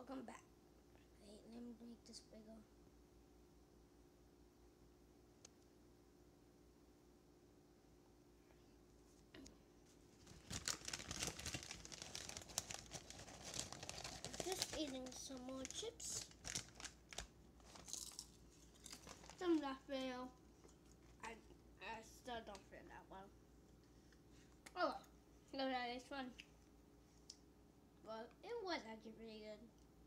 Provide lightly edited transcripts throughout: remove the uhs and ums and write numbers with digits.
welcome back. Wait, let me make this bigger. Just eating some more chips. Some last video. I still don't feel that well. Oh, look at this one. Well, it was actually pretty good.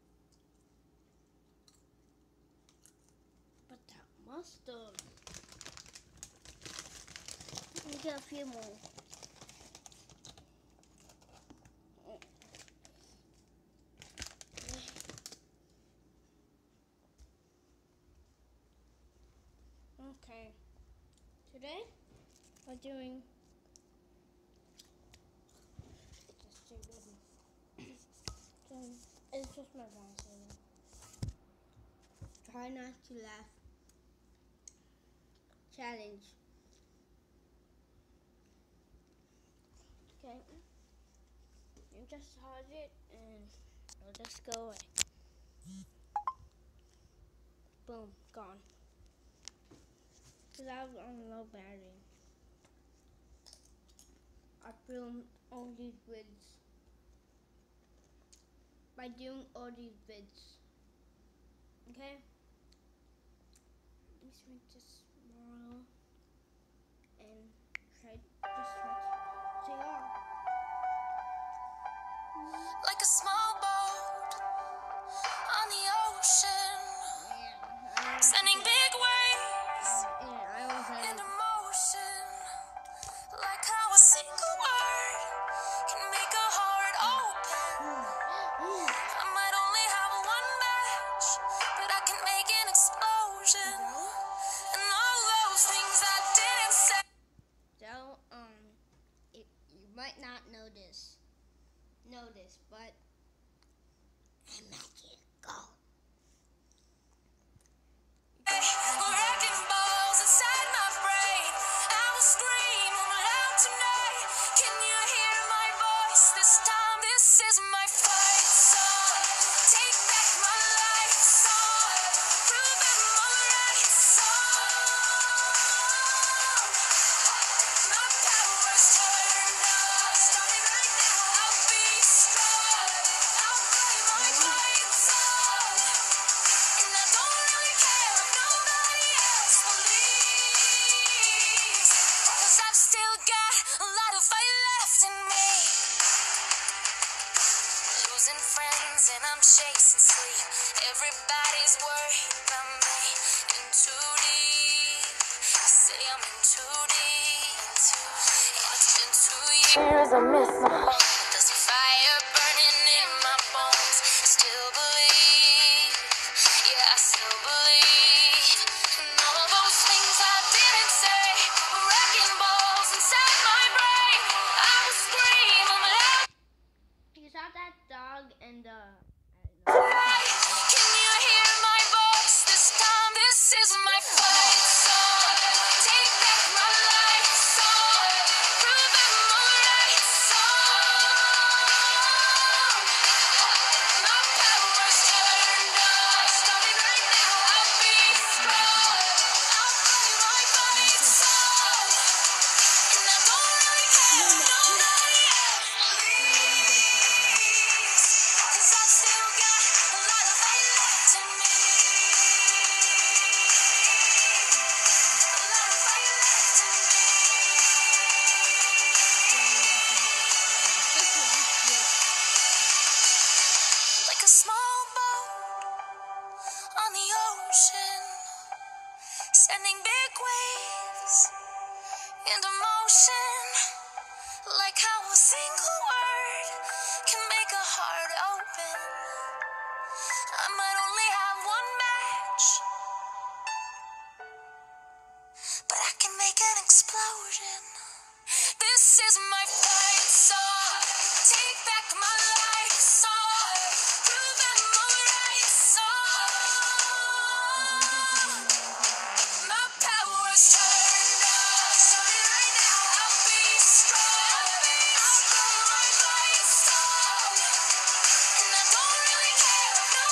But that mustard. Let me get a few more. Okay. Today we're doing it's just my voice. Try not to laugh. Challenge. Okay. You just hold it and it'll just go away. Boom, gone. Because I was on low battery. I filmed all these vids. By doing all these vids. Okay? Let's make this smaller. And try to CR. Like a small boat on the ocean, sending big waves into motion. Like how a single word can make a heart open. I might only have one match, but I can make an explosion. And all those things I didn't say. So, you might not know this, but I'm magical. Wrecking balls inside my brain. I will scream loud tonight. Can you hear my voice this time? This is my fight song. Take back my life song. Prove I'm alright song. My power's turned on. Starting right now, I'll be strong. I'll play my fight song. And I don't really care if nobody else believes, 'cause I've still got a lot of fight left in me. Losing friends and I'm chasing sleep. Everybody's worried about me. In too deep. I say I'm in too deep. And it's been 2 years I miss my home. There's a fire burning in my bones. Still believe. Yeah, I still believe in all those things I didn't say. Wrecking balls inside my brain. I will scream, I'm loud. You saw that dog and Can you hear my voice this time? This is my fight song. Take back my life song. Prove I'm alright song. My power's turned on. Starting right now, I'll be strong. I'll play my fight song. And I don't really care if nobody else believes, 'cause I've still got a lot of fight left in me. A lot of fight left in me. Like a small boat on the ocean, sending big waves into motion. Like how a single word can make a heart open. I might only have one match, but I can make an explosion. This is my fight song. Take back my life song. Prove I'm alright song. My power's turned on. Starting right now, I'll be strong. I'll play my fight song. And I don't really care if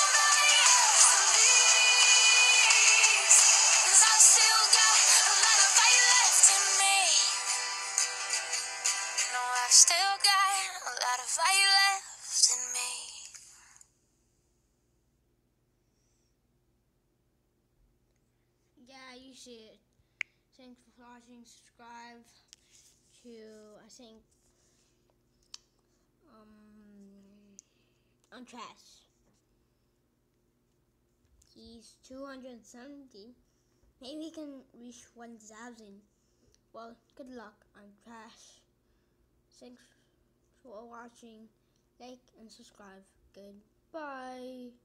Still got a lot of fire left in me. Yeah, you should. Thanks for watching. Subscribe to, I think, on Trash. He's 270. Maybe he can reach 1,000. Well, good luck on Trash. Thanks for watching. Like and subscribe. Goodbye.